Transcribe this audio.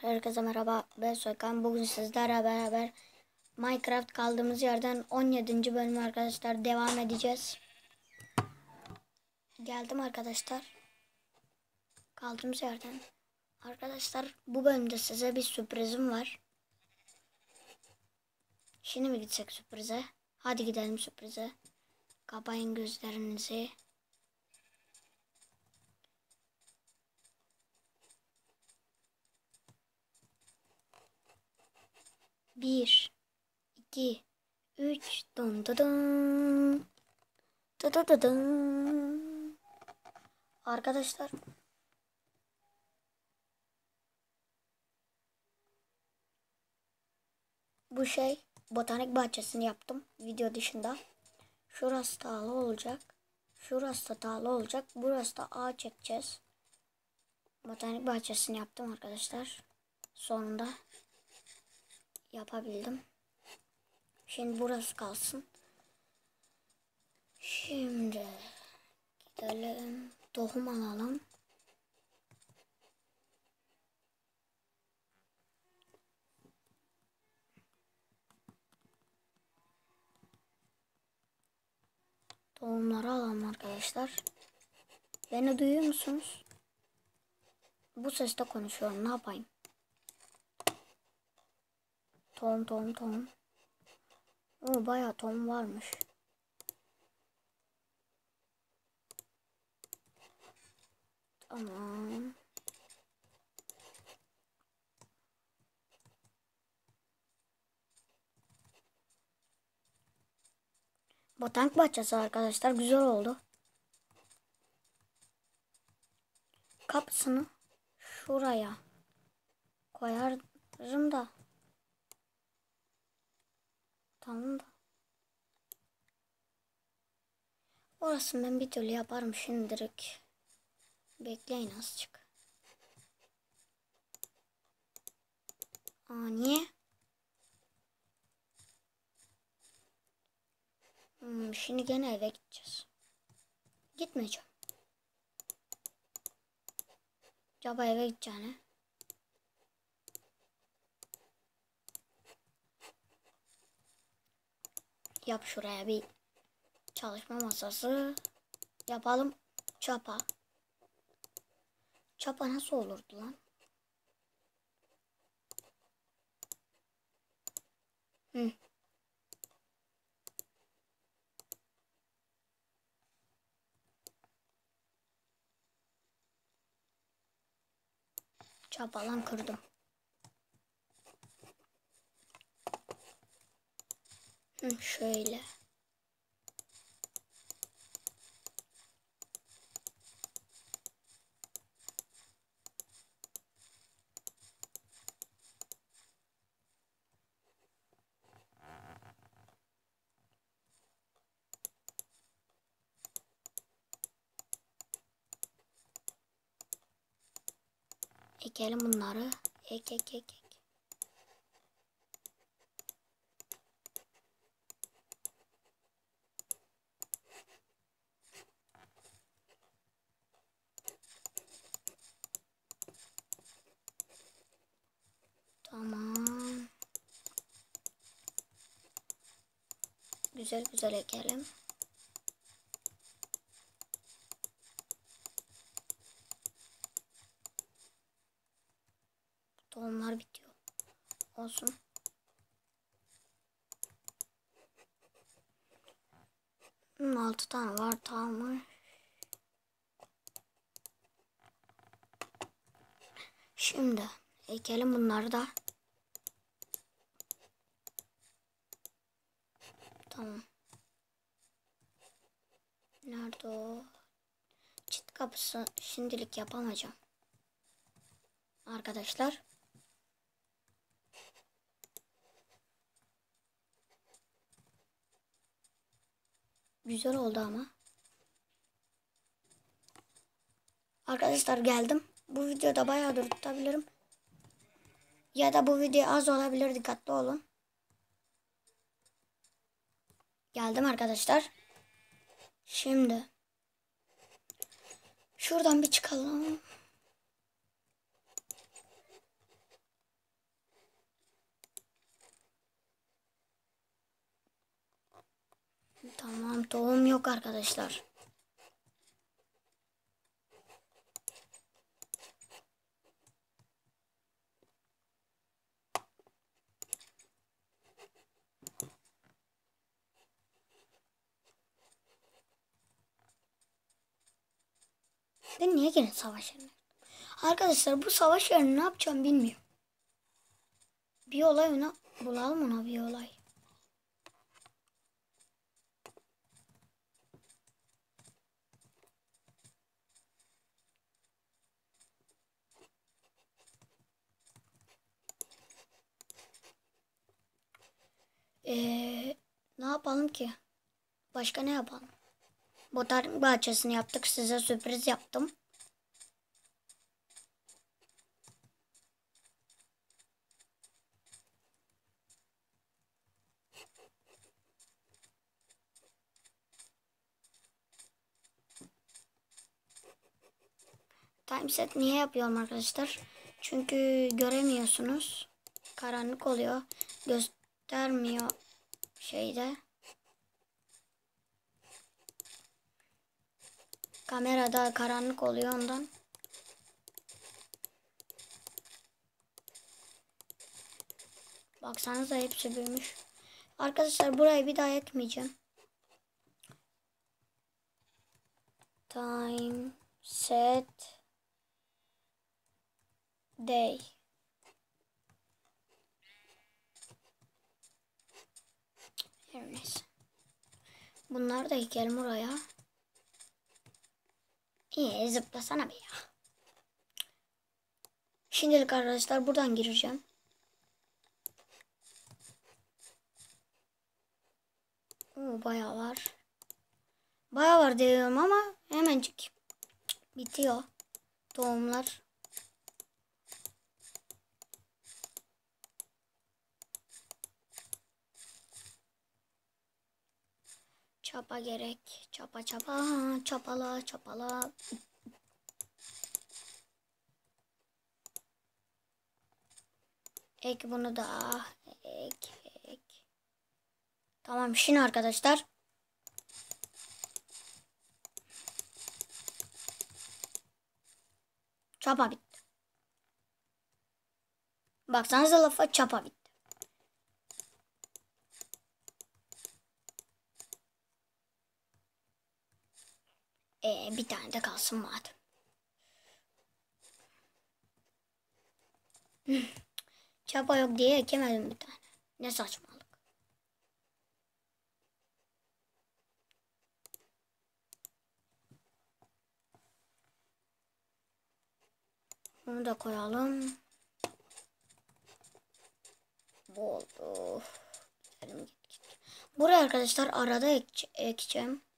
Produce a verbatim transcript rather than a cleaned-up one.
Herkese merhaba, ben Soykan. Bugün sizlerle beraber Minecraft kaldığımız yerden on yedinci bölüm arkadaşlar devam edeceğiz. Geldim arkadaşlar. Kaldığımız yerden. Arkadaşlar bu bölümde size bir sürprizim var. Şimdi mi gitsek sürprize? Hadi gidelim sürprize. Kapayın gözlerinizi. Bir, iki, üç, dun dun dun. Dun dun dun dun. Arkadaşlar. Bu şey botanik bahçesini yaptım video dışında. Şurası dağlı olacak. Şurası da dağlı olacak. Burası da ağaç çekeceğiz. Botanik bahçesini yaptım arkadaşlar. Sonunda yapabildim. Şimdi burası kalsın. Şimdi gidelim. Tohum alalım. Tohumları alalım arkadaşlar. Beni duyuyor musunuz? Bu sesle konuşuyorum. Ne yapayım? Tohum tohum tohum. Oo, bayağı tohum varmış. Tamam. Botanik bahçesi arkadaşlar güzel oldu. Kapısını şuraya koyarım da. Tamam da. Orasını ben bir türlü yaparım şimdilik. Bekleyin azıcık. Aa, niye? Hmm, şimdi gene eve gideceğiz. Gitmeyeceğim. Acaba eve gideceğine. Yap şuraya bir çalışma masası. Yapalım. Çapa. Çapa nasıl olurdu lan? Hı. Çapalan kırdım. Hı, şöyle. Ekelim bunları. Ek ek ek ek. Tamam. Güzel güzel ekelim. Tohumlar bitiyor. Olsun. Hmm, altı tane var, tamam. Şimdi ekelim bunları da. Tamam. Nerede o? Çit kapısı şimdilik yapamayacağım. Arkadaşlar. Güzel oldu ama. Arkadaşlar geldim. Bu videoda bayağı dur tutabilirim. Ya da bu video az olabilir, dikkatli olun. Geldim arkadaşlar. Şimdi. Şuradan bir çıkalım. Tamam, tohum yok arkadaşlar. Ben niye gene savaş yerine? Arkadaşlar bu savaş yerini ne yapacağım bilmiyorum. Bir olay ona bulalım, ona bir olay. Ee, ne yapalım ki? Başka ne yapalım? Botanik bahçesini yaptık. Size sürpriz yaptım. Timeset niye yapıyorum arkadaşlar? Çünkü göremiyorsunuz. Karanlık oluyor. Göstermiyor şeyde. Kamerada karanlık oluyor ondan. Baksanıza hepsi büyümüş. Arkadaşlar burayı bir daha ekmeyeceğim. Time set day. Her neyse. Bunları da ekelim oraya. İyi, zıplasana be ya. Şimdilik arkadaşlar buradan gireceğim. Oo, bayağı var. Bayağı var diyorum ama hemencik bitiyor tohumlar. Çapa gerek. Çapa çapa. Çapala çapala. Ek bunu da. Ek ek. Tamam şimdi arkadaşlar. Çapa bitti. Baksanıza lafa çapa bitti. Ee, bir tane de kalsın madem. Çapa yok diye ekemedim bir tane. Ne saçmalık. Bunu da koyalım. Bu oldu. Gidelim, git, git. Buraya arkadaşlar arada ek ekeceğim.